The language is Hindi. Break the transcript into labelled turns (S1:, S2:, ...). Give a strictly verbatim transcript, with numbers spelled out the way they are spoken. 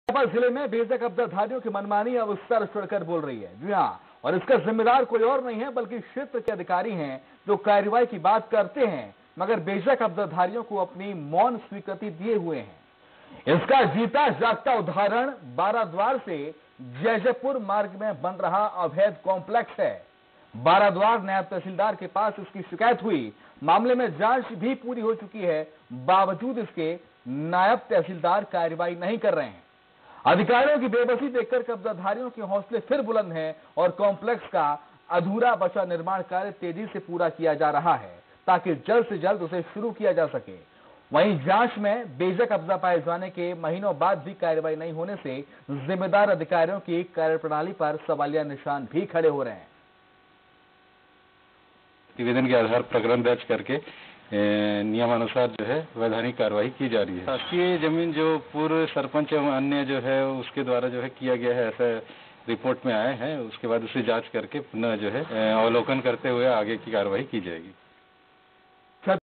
S1: फिरोजाबाद जिले में बेजा कब्जाधारियों की मनमानी अब सर चढ़कर बोल रही है। जी हाँ, और इसका जिम्मेदार कोई और नहीं है बल्कि क्षेत्र के अधिकारी हैं जो कार्रवाई की बात करते हैं मगर बेजा कब्जाधारियों को अपनी मौन स्वीकृति दिए हुए हैं। इसका जीता जागता उदाहरण बाराद्वार से जयजयपुर मार्ग में बन रहा अवैध कॉम्प्लेक्स है। बाराद्वार नायब तहसीलदार के पास इसकी शिकायत हुई। मामले में जांच भी पूरी हो चुकी है, बावजूद इसके नायब तहसीलदार कार्रवाई नहीं कर रहे हैं। अधिकारियों की बेबसी देखकर कब्जाधारियों के हौसले फिर बुलंद हैं और कॉम्प्लेक्स का अधूरा बचा निर्माण कार्य तेजी से पूरा किया जा रहा है ताकि जल्द से जल्द उसे शुरू किया जा सके। वहीं जांच में बेजा कब्जा पाए जाने के महीनों बाद भी कार्रवाई नहीं होने से जिम्मेदार अधिकारियों की कार्यप्रणाली पर सवालिया निशान भी खड़े हो रहे हैं।
S2: निवेदन के आधार प्रकरण दर्ज करके नियमानुसार जो है वैधानिक कार्रवाई की जा रही है। शासकीय जमीन जो पूर्व सरपंच एवं अन्य जो है उसके द्वारा जो है किया गया है, ऐसा रिपोर्ट में आए हैं। उसके बाद उसे जांच करके पुनः जो है अवलोकन करते हुए आगे की कार्रवाई की जाएगी।